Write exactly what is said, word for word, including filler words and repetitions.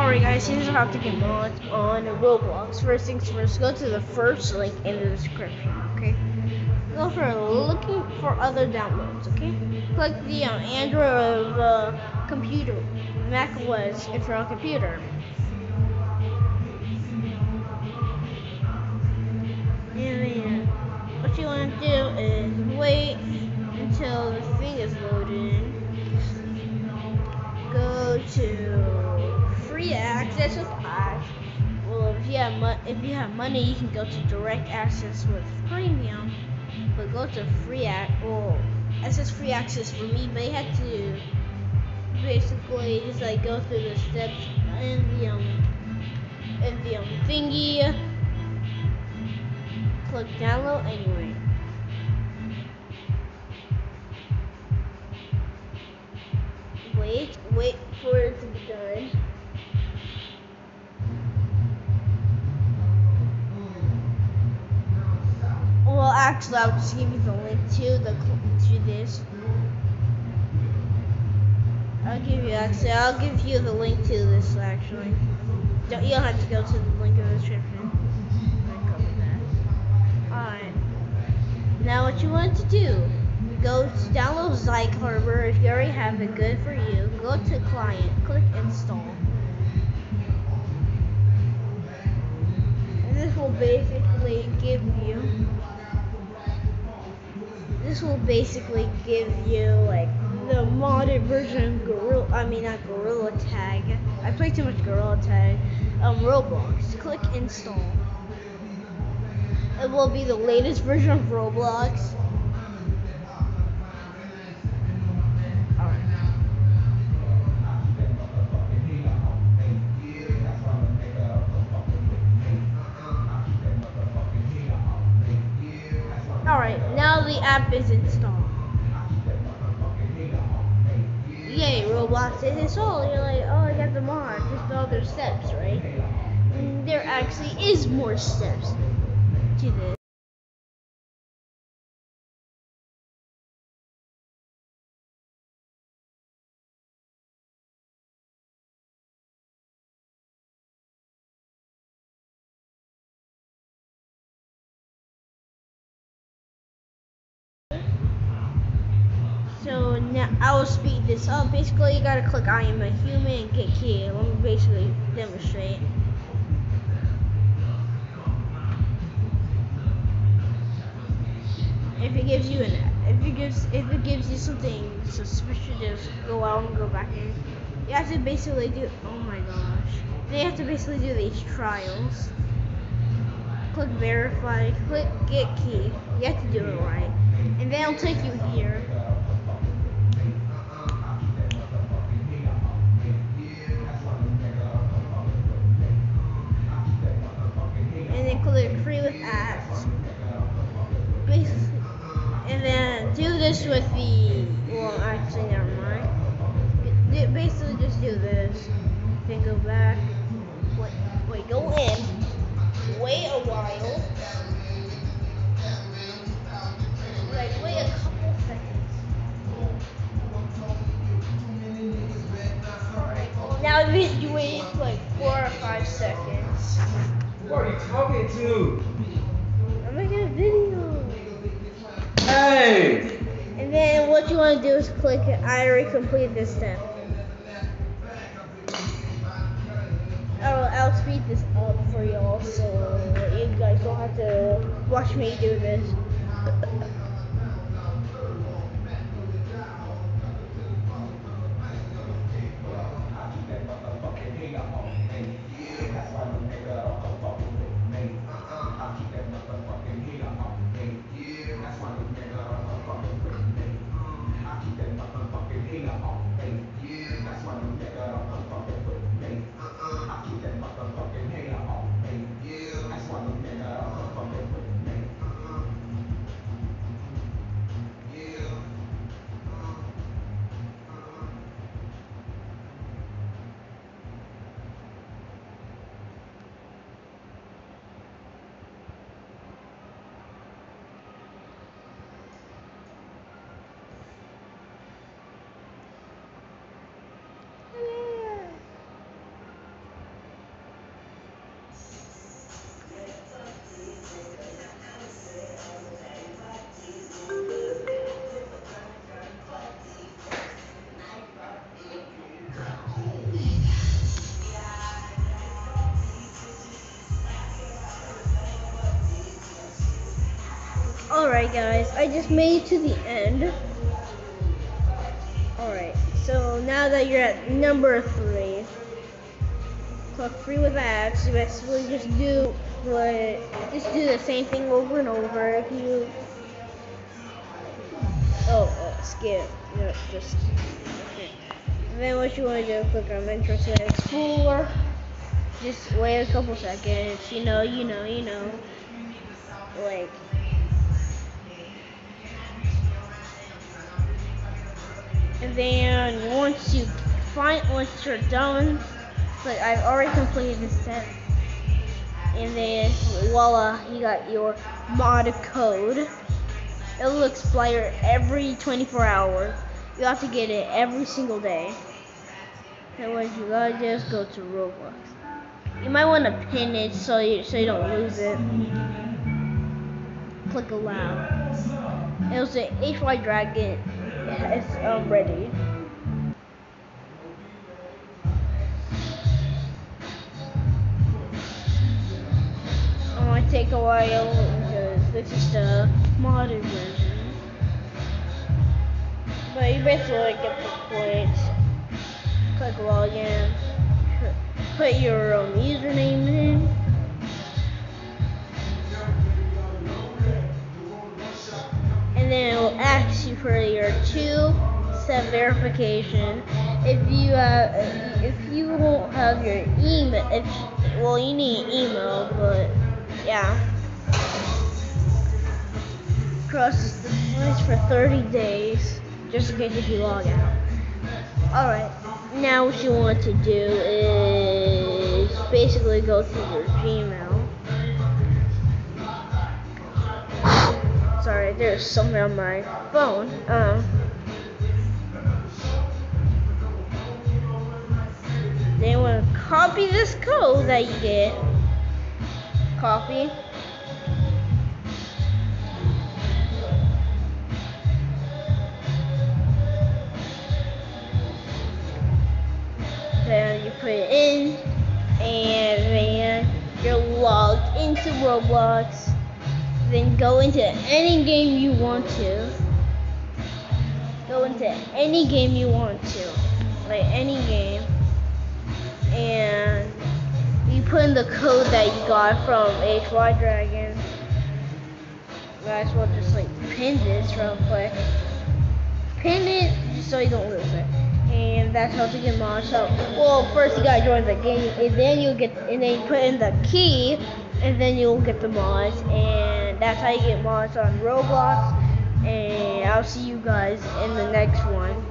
Alright guys, here's how to get mods on Roblox. First things first, go to the first link in the description, okay? Go for looking for other downloads, okay? Click the um, Android or the computer, Mac O S if you're on computer. And then what you want to do is wait until the thing is loaded. Go to free access with Flash. Well, if you have mo- if you have money, you can go to direct access with premium. But go to free act. Well, it says free access for me, but you have to basically just like go through the steps in the um in the um thingy. Click download anyway. Wait, wait for it to be done. Well, actually, I'll just give you the link to the to this. I'll give you actually. I'll give you the link to this actually. Don't you don't have to go to the link in the description. Alright. Now what you want to do? Go to download Zyke Harbor. If you already have it, good for you. Go to client. Click install. And this will basically give you. This will basically give you like the modded version of Gorilla. I mean not Gorilla Tag. I play too much Gorilla Tag. Um, Roblox. Click install. It will be the latest version of Roblox. Alright, now the app is installed. Yay, Roblox is installed. You're like, oh, I got the mod. Just all their steps, right? And there actually is more steps to this. So now I will speed this up. Basically, you gotta click I am a human and get key. Let me basically demonstrate. If it gives you an, if it gives, if it gives you something suspicious, just go out and go back in. You have to basically do. Oh my gosh! They have to basically do these trials. Click verify. Click get key. You have to do it right, and then it'll take you here. And then click free with ads. Basically. And then do this with the, well actually never mind. Basically just do this. Then go back. Wait, wait, go in. Wait a while. Like wait a couple seconds. Alright. Now this you wait like four or five seconds. Who are you talking to? I'm making a video. Hey! And then what you want to do is click I already completed this step. I'll, I'll speed this up for y'all so you guys don't have to watch me do this. Alright guys, I just made it to the end. Alright, so now that you're at number three, click free with ads. You basically just do what, just do the same thing over and over. If you, oh, uh, skip, no, just, okay. And then what you want to do, click on Entrance and Explore. Just wait a couple seconds, you know, you know, you know, like, and then once you find, once you're done, like I've already completed this set, and then voila, you got your mod code. It will expire every twenty-four hours. You have to get it every single day. And what you gotta do is go to Roblox. You might want to pin it so you so you don't lose it. Click allow. It'll say H Y Dragon. It's um, ready. It might take a while because this is the modded version. But you basically get the point. Click login. Put your um, username in. And then it will ask you for your two-step verification. If you uh, if you won't have your email, if, well, you need an email, but yeah. Cross the lines for thirty days, just in case if you log out. Alright, now what you want to do is basically go to your Gmail. Sorry, there's something on my phone. Um, then you want to copy this code that you get. Copy. Then you put it in, and then you're logged into Roblox. Then go into any game you want to. Go into any game you want to, like any game, and you put in the code that you got from H Y Dragon. Might as well just like pin this real quick. Pin it just so you don't lose it. And that's how to get mods. So, well, first you gotta join the game, and then you get, and then you put in the key, and then you'll get the mods. And that's how you get mods on Roblox. And I'll see you guys in the next one.